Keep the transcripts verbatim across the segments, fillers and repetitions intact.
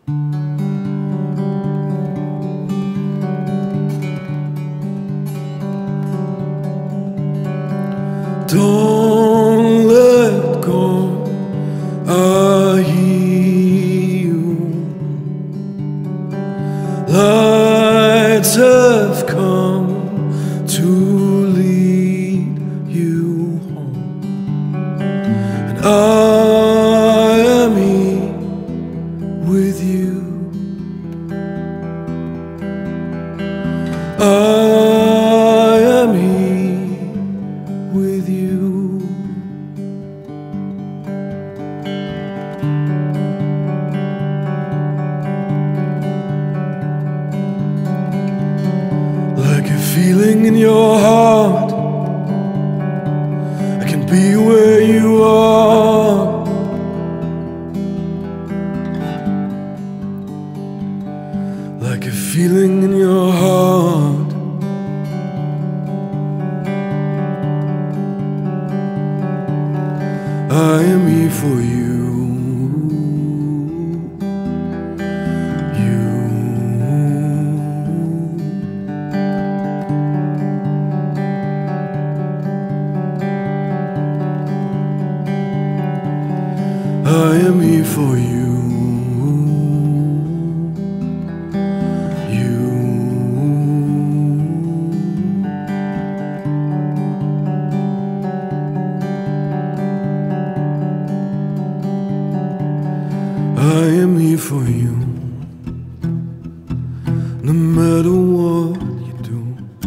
Don't let go, I hear you. Lights have come to lead you home, and I am here with you. I am here with you. Like a feeling in your heart, I can be where you are. Like a feeling in your heart, I am here for you. You. I am here for you. You. I am here for you, no matter what you do.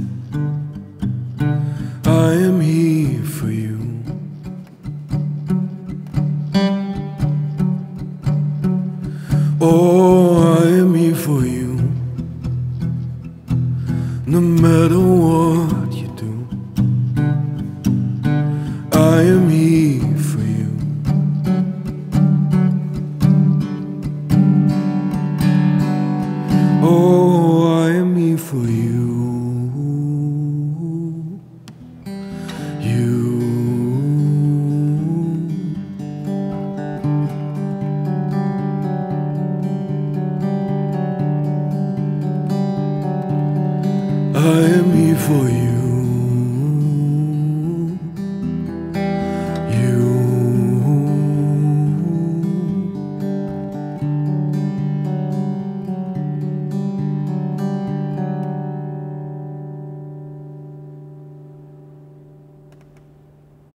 I am here for you. Oh,